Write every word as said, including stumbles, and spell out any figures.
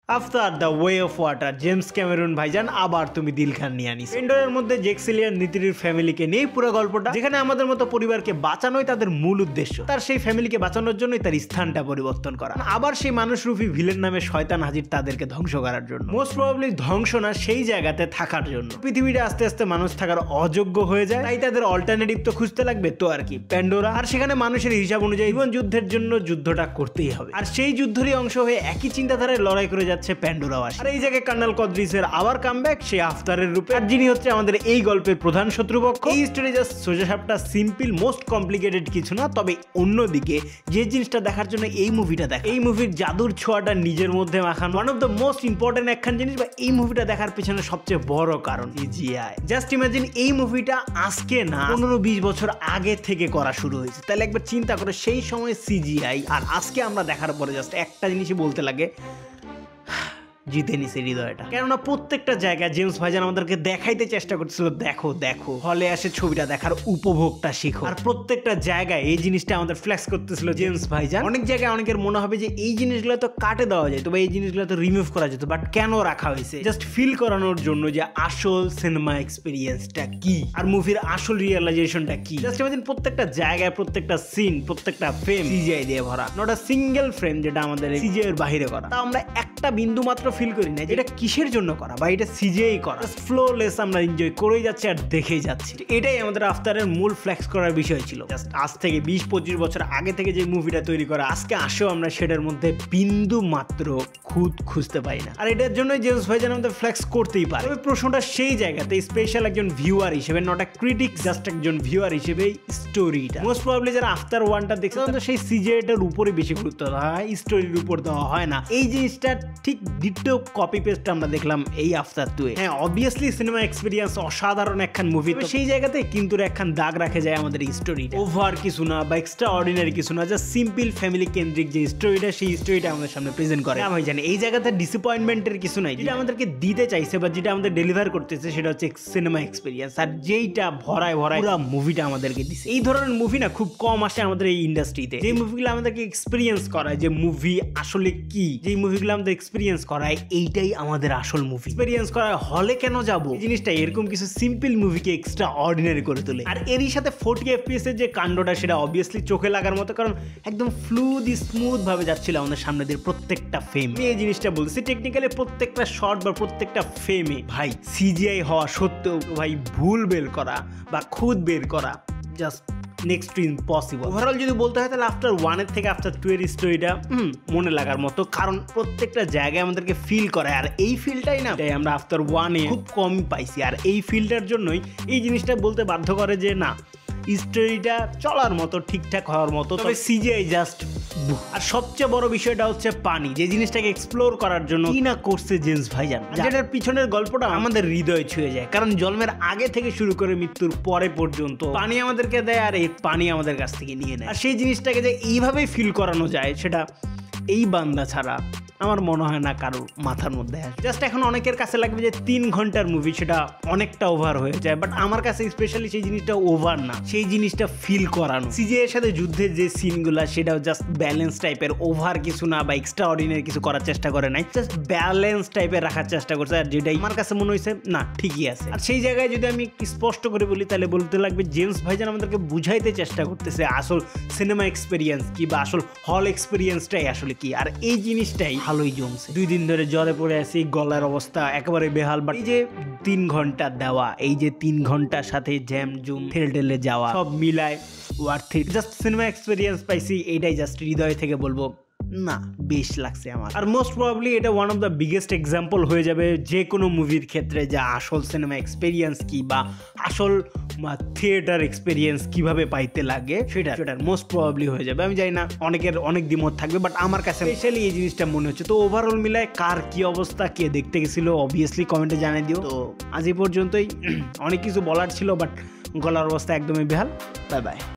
After the way of water James Cameron ভাইজান আবার তুমি দিল খান নিয়ে আনিস। পেন্ডোরের মধ্যে জেক্সিলিয়ান নীতির ফ্যামিলিকে নিয়ে পুরো গল্পটা, যেখানে আমাদের মতো পরিবারকে বাঁচানোই তাদের মূল উদ্দেশ্য। তার সেই ফ্যামিলিকে বাঁচানোর জন্যই তার স্থানটা পরিবর্তন করা, আবার সেই মানুষরূপী ভিলেন নামে শয়তান হাজির তাদেরকে ধ্বংস করার জন্য। মোস্ট প্রবাবলি ধ্বংস না, সেই জায়গাতে থাকার জন্য। পৃথিবীটা আস্তে আস্তে মানুষ থাকার অযোগ্য হয়ে যায়, তাই তাদের অল্টারনেটিভ তো খুঁজতে লাগবে, তো আর কি প্যান্ডোরা। আর সেখানে মানুষের হিসাব অনুযায়ী জীবন যুদ্ধের জন্য যুদ্ধটা করতেই হবে, আর সেই যুদ্ধেরই অংশ হয়ে একই চিন্তাধারায় লড়াই করে যাচ্ছে প্যান্ডোরা। আর এই জায়গায় কর্নেল কদ্রিসের আবার কামব্যাক, সে আফতারের রূপে, আর যিনি হচ্ছে আমাদের এই গল্পের প্রধান শত্রুপক্ষ। এই স্টোরি জাস্ট সোজাসাপটা সিম্পল, মোস্ট কমপ্লিকেটেড কিছু না। তবে অন্যদিকে যে জিনিসটা দেখার জন্য এই মুভিটা দেখা, এই মুভির জাদুর ছোঁয়াটা নিজের মধ্যে মাখানো, one of the most important একখান জিনিস, বা এই মুভিটা দেখার পিছনে সবচেয়ে বড় কারণ সিজিআই। জাস্ট ইমাজিন এই মুভিটা আজকে না পনেরো বিশ বছর আগে থেকে করা শুরু হয়েছে, তাহলে একবার চিন্তা করে সেই সময় সিজিআই আর আজকে আমরা দেখার পরে জাস্ট একটা জিনিসই বলতে লাগে, জিতে নিছে হৃদয়টা। কেননা প্রত্যেকটা জায়গায় জেমস ভাইজান আমাদেরকে দেখাইতে চেষ্টা করছিল, দেখো দেখো হলে আসে ছবিটা দেখার উপভোগটা শিখো। আর প্রত্যেকটা জায়গায় এই জিনিসটা আমাদের ফ্লেক্স করতেছিল জেমস ভাইজান। অনেক জায়গায় অনেকের মনে হবে যে এই জিনিসগুলো তো কাটে দেওয়া যেত বা এই জিনিসগুলো তো রিমুভ করা যেত, বাট কেন রাখা হয়েছে? জাস্ট ফিল করানোর জন্য যে আসল সিনেমা এক্সপিরিয়েন্সটা কি আর মুভির আসল রিয়েলাইজেশনটা কি। জাস্ট ইমাজিন প্রত্যেকটা জায়গায়, প্রত্যেকটা সিন, প্রত্যেকটা ফ্রেম সিজিআই দিয়ে ভরা, নট আ সিঙ্গেল ফ্রেম যেটা আমাদের সিজিআই এর বাইরে করা। তা আমরা একটা বিন্দু মাত্র ফিল করি না এটা কিসের জন্য করা বা এটা সিজিআই করা। ফ্লোলেস আমরা এনজয় করেই যাচ্ছি আর দেখেই যাচ্ছি। এটাই আমাদের আফতারের মূল ফ্লেক্স করার বিষয় ছিল। জাস্ট আজ থেকে বিশ পঁচিশ বছর আগে থেকে যে মুভিটা তৈরি করা, আজকে আসেও আমরা সেটার মধ্যে বিন্দু মাত্র খুঁত খুঁজতে পারি না। আর এটার জন্যই জেমস ভাইজান আমাদের ফ্লেক্স করতেই পারে। তবে প্রশ্নটা সেই জায়গাতে স্পেশাল একজন ভিউয়ার হিসেবে, নট আ ক্রিটিক, জাস্ট একজন ভিউয়ার হিসেবে স্টোরিটা মোস্ট প্রবাবলি যারা আফতার ওয়ানটা দেখছে তো সেই সিজিআইটার উপরে বেশি গুরুত্ব দেওয়া হয়, স্টোরির উপর দেওয়া হয় না। এই জিনিসটা ঠিক ডিটো কপি পেস্ট আমরা দেখলাম এই আফতার টু এ। হ্যাঁ, অবভিয়াসলি সিনেমা এক্সপিরিয়েন্স অসাধারণ একখান মুভি, তো সেই জায়গাতে কিন্তু একখান দাগ রাখে যায় আমাদের এই স্টোরিটা। ওভার কিছু না বা এক্সট্রা অর্ডিনারি কিছু না, জাস্ট সিম্পল ফ্যামিলি কেন্দ্রিক যে স্টোরিটা, সেই স্টোরিটা আমাদের সামনে প্রেজেন্ট করে। ভাই জানি এই জায়গাতে ডিসঅ্যাপয়েন্টমেন্টের কিছু নাই। যেটা আমাদেরকে দিতে চাইছে বা যেটা আমাদের ডেলিভার করতেছে সেটা হচ্ছে সিনেমা এক্সপিরিয়েন্স, আর যেইটা ভরায় ভরায় পুরো মুভিটা আমাদেরকে দিছে। এই ধরনের মুভি না খুব কম আসে আমাদের এই ইন্ডাস্ট্রিতে, যে মুভিগুলো আমাদেরকে এক্সপিরিয়েন্স করায় যে মুভি আসলে কি, যে মুভিগুলো আমাদের এক্সপিরিয়েন্স করায় এইটাই আমাদের আসল মুভি। এক্সপেরিয়েন্স করা হলে কেন যাবো, এই জিনিসটা এরকম কিছু সিম্পল মুভিকে এক্সট্রা অর্ডিনারি করে তোলে। আর এরই সাথে ফোর্টি এফপিএস এর যে কাণ্ডটা, সেটা অবভিয়াসলি চোখে লাগার মতো, কারণ একদম ফ্লুইড স্মুথ ভাবে যাচ্ছিল আমাদের সামনে দিয়ে প্রত্যেকটা ফ্রেম। এই জিনিসটা বলছি, টেকনিক্যালি প্রত্যেকটা শট বা প্রত্যেকটা ফ্রেমে ভাই সিজিআই হওয়া সত্ত্বেও ভাই ভুল বের করা বা খুদ বের করা just next to impossible. Overall যদি বলতে হয় তাহলে আফটার ওয়ানের থেকে আফটার টু এর স্টোরিটা মনে লাগার মতো, কারণ প্রত্যেকটা জায়গায় আমাদেরকে ফিল করে। আর এই ফিলটাই না আমরা আফটার ওয়ানে খুব কম পাইছি, আর এই ফিলটার জন্যই এই জিনিসটা বলতে বাধ্য করে যে না, স্টোরিটা চলার মতো, ঠিকঠাক হওয়ার মতো, তবে সিজিআই জাস্ট। আর সবচেয়ে বড় বিষয়টা হচ্ছে পানি, যে জিনিসটাকে এক্সপ্লোর করার জন্য কি না করছে জেমস ভাইজান, যেটার পিছনের গল্পটা আমাদের হৃদয় ছুঁয়ে যায়। কারণ জন্মের আগে থেকে শুরু করে মৃত্যুর পরে পর্যন্ত পানি আমাদেরকে দেয়, আর এই পানি আমাদের কাছ থেকে নিয়ে নেয়। আর সেই জিনিসটাকে যে এইভাবেই ফিল করানো যায়, সেটা এই বান্দা ছাড়া আমার মনে হয় না কারোর মাথার মধ্যে আসে। জাস্ট এখন অনেকের কাছে লাগবে যে তিন ঘন্টার মুভি, সেটা অনেকটা ওভার হয়ে যায়, বাট আমার কাছে স্পেশালি সেই জিনিসটা ওভার না, সেই জিনিসটা ফিল করানো। সিজিআই এর সাথে যুদ্ধের যে সিনগুলা, সেটাও জাস্ট ব্যালেন্স টাইপের, ওভার কিছু না বা এক্সট্রা অর্ডিনারি কিছু করার চেষ্টা করে নাই, জাস্ট ব্যালেন্স টাইপের রাখার চেষ্টা করছে। আর যেটাই আমার কাছে মনে হয়েছে না, ঠিকই আছে। আর সেই জায়গায় যদি আমি স্পষ্ট করে বলি তাহলে বলতে লাগবে জেমস ভাইজান আমাদেরকে বুঝাইতে চেষ্টা করতেছে আসল সিনেমা এক্সপিরিয়েন্স কি বা আসল হল এক্সপিরিয়েন্সটাই আসলে কি। আর এই জিনিসটাই ভালোই জমছে। দুই দিন ধরে জ্বরে পড়ে আছি, গলার অবস্থা একেবারে বেহাল, বাট এই যে তিন ঘন্টা দেওয়া, এই যে তিন ঘন্টার সাথে জ্যাম জুম ঠেলে ঠেলে যাওয়া, সব মিলায় worth it. Just cinema experience পাইছি, এইটাই জাস্ট হৃদয় থেকে বলবো না, বেশ লাগছে আমার। আর মোস্ট প্রবাবলি এটা one of the biggest example হয়ে যাবে যে কোনো মুভির ক্ষেত্রে, যে আসল সিনেমা এক্সপিরিয়েন্স কি বা আসল থিয়েটার এক্সপিরিয়েন্স কিভাবে পাইতে লাগে, সেটা সেটার মোস্ট প্রবাবলি হয়ে যাবে। আমি জানি না, অনেকের অনেক দ্বিমত থাকবে, বাট আমার কাছে স্পেশালি এই জিনিসটা মনে হচ্ছে। তো ওভারঅল মিলায় কার কি অবস্থা, কে দেখতে গেছিল অবভিয়াসলি কমেন্টে জানিয়ে দিও। তো আজ এই পর্যন্তই, অনেক কিছু বলার ছিল, বাট গলার অবস্থা একদমই বেহাল। Bye by.